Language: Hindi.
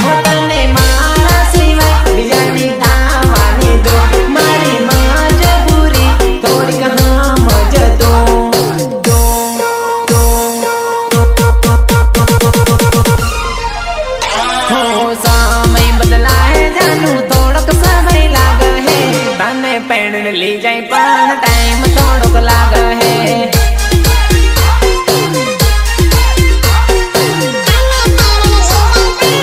तने मारा सिवाय बिजानी थावानी दो मारी मजबूरी थोड़ी कहाँ मजदो हो समय बदला है जानू थोड़ा समय लाग है तने पेड़ ली जाए पान